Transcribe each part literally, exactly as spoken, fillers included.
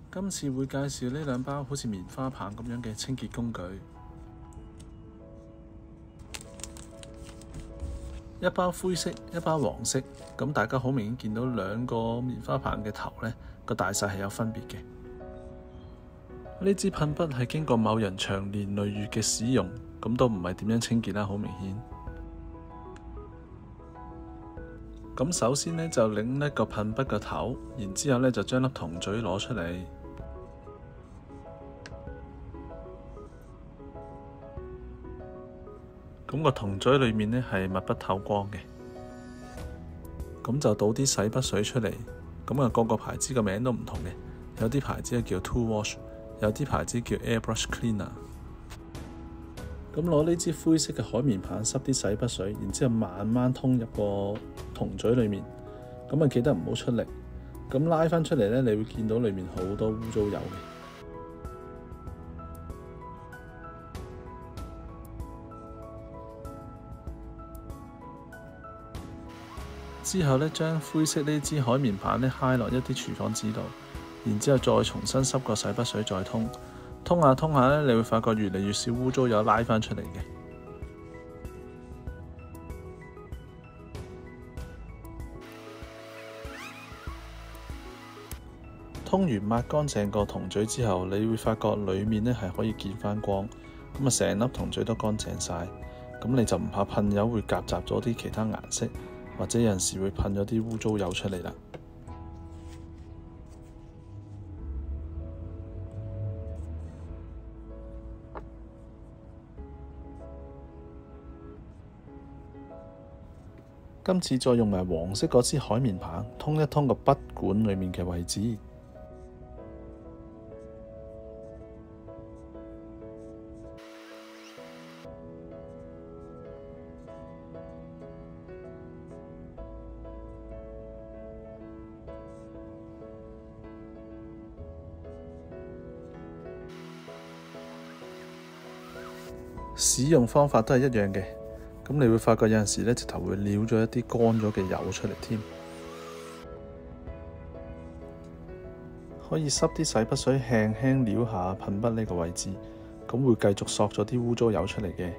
今次會介紹呢兩包好似棉花棒咁樣嘅清潔工具，一包灰色，一包黃色。咁大家好明顯見到兩個棉花棒嘅頭呢個大細係有分別嘅。呢支噴筆係經過某人長年累月嘅使用，咁都唔係點樣清潔啦，好明顯。咁首先呢，就擰一個噴筆個頭，然之後呢，就將粒銅嘴攞出嚟。咁個銅嘴裏面呢係密不透光嘅。咁就倒啲洗筆水出嚟。咁啊，個個牌子嘅名都唔同嘅，有啲牌子叫 Two Wash， 有啲牌子叫 Airbrush Cleaner。咁攞呢支灰色嘅海綿棒濕啲洗筆水，然之後慢慢通入個銅嘴裏面。咁啊，記得唔好出力。咁拉翻出嚟呢，你會見到裏面好多污糟油嘅。之後呢，將灰色呢支海綿棒呢揩落一啲廚房紙度，然之後再重新濕個洗筆水再通。通下通下呢，你會發覺越嚟越少污糟油拉返出嚟嘅。通完抹乾淨個銅嘴之後，你會發覺裡面呢係可以見返光，咁啊成粒銅嘴都乾淨晒。咁你就唔怕噴油會夾雜咗啲其他顏色，或者有陣時會噴咗啲污糟油出嚟啦。今次再用埋黃色嗰支海綿棒，通一通個筆管裏面嘅位置。使用方法都係一樣嘅。咁你會發覺有陣時咧，直頭會撩咗一啲乾咗嘅油出嚟添。可以濕啲洗筆水，輕輕撩下噴筆呢個位置，咁會繼續索咗啲污糟油出嚟嘅。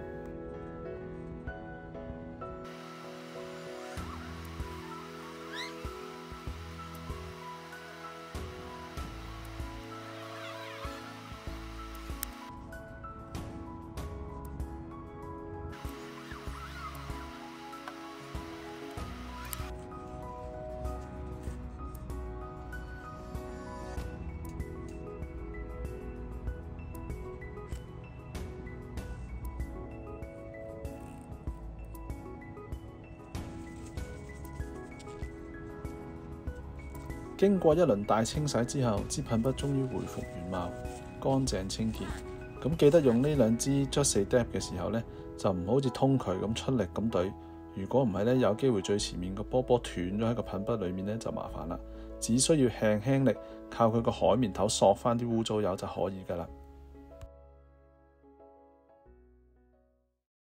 經過一輪大清洗之後，支噴筆終於回復原貌，乾淨清潔。咁記得用呢兩支 Just Adap 嘅時候呢，就唔好好似通渠咁出力咁對。如果唔係呢，有機會最前面個波波斷咗喺個噴筆裏面呢，就麻煩啦。只需要輕輕力靠佢個海綿頭索翻啲污糟油就可以㗎啦。